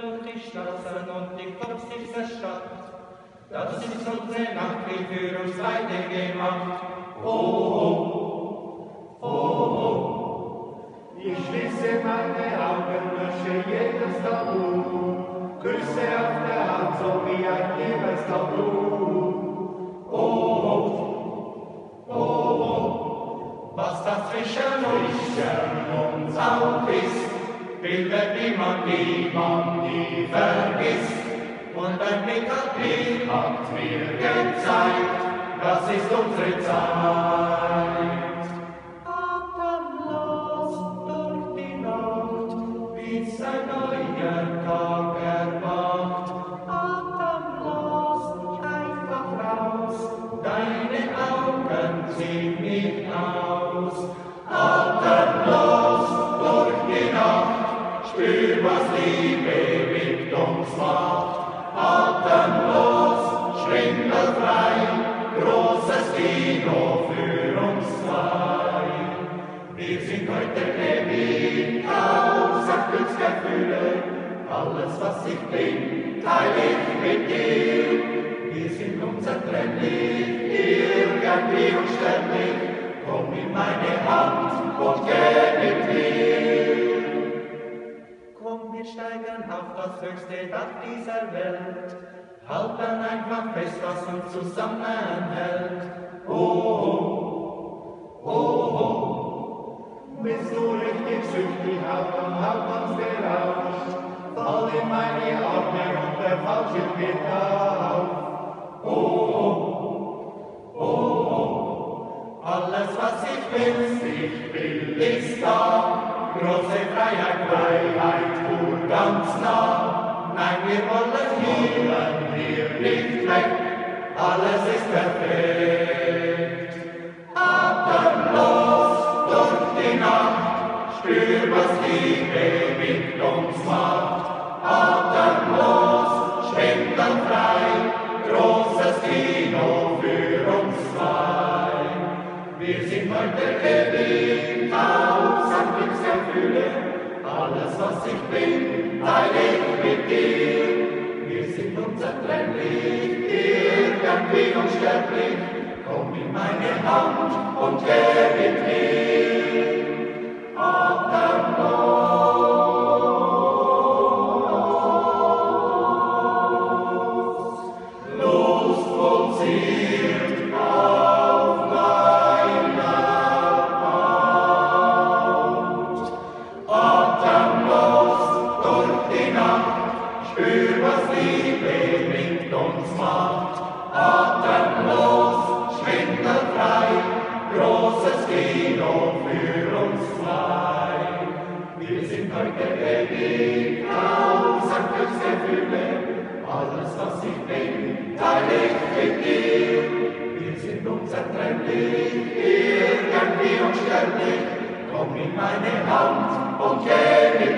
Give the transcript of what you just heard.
durch die Straßen und die Kopf dieser Stadt. Das ist unsere Nacht, die für uns beide gemacht. Oh, oh, oh, oh. Ich schließe meine Augen, lösche jedes Tabu, Küsse auf der Hand, so wie ein liebes Tabu. Oh, oh, oh, oh. Was da zwischen uns auch ist, bildet niemand nie vergisst. Und ein Blick hat mir gezeigt, das ist unsere Zeit. Atemlos durch die Nacht, bis ein neuer Tag erwacht. Atemlos, einfach raus, deine Augen ziehen mich aus. Atemlos durch die Nacht, spür, was Liebe mit uns macht. Atemlos, schwindelfrei, großes Kino für uns zwei. Wir sind heute ewig, tausend Glücksgefühle, alles was ich bin, teile ich mit dir. Wir sind unzertrennlich, irgendwie unsterblich, komm in meine Hand und geh mit mir. Komm, wir steigen auf das höchste Dach dieser Welt, halten einfach fest, was uns zusammenhält. Oh, oh, oh, oh. Bist du richtig süchtig, Hauptmanns gerauscht, fall in meine Arme und der Fallschirm geht auf. Oh, oh, oh, oh. Alles, was ich will, ist da. Große Freiheit, pur ganz nah. Nein, wir wollen hier nicht weg. Alles ist perfekt. Atemlos durch die Nacht, spür, was Liebe mit uns macht. Atemlos, schwindelfrei, großes Kino für uns zwei. Wir sind heute ewig, tausend Glücksgefühle, alles was ich bin, teile ich mit dir. Wir sind unzertrennlich, irgendwie unsterblich, komm in meine Hand und geh mit mir. Atemlos. Spür, was Liebe mit uns macht. Atemlos, schwindelfrei, großes Kino für uns zwei. Wir sind heute ewig, tausend Glücksgefühle, alles was ich bin, teile ich mit dir. Wir sind unzertrennlich, irgendwie unsterblich, komm in meine Hand und geh mit